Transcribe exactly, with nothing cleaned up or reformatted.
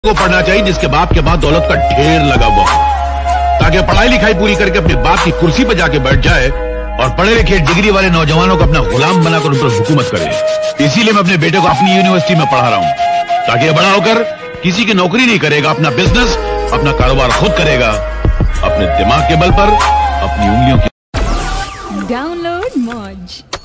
को पढ़ना चाहिए जिसके बाप के बाद दौलत का ढेर लगा हुआ हो, ताकि पढ़ाई लिखाई पूरी करके अपने बाप की कुर्सी पर जाके बैठ जाए और पढ़े लिखे डिग्री वाले नौजवानों को अपना गुलाम बनाकर उन पर हुकूमत करे। इसीलिए मैं अपने बेटे को अपनी यूनिवर्सिटी में पढ़ा रहा हूं, ताकि ये बड़ा होकर किसी की नौकरी नहीं करेगा, अपना बिजनेस, अपना कारोबार खुद करेगा, अपने दिमाग के बल पर, अपनी उंगलियों की। डाउनलोड मौज।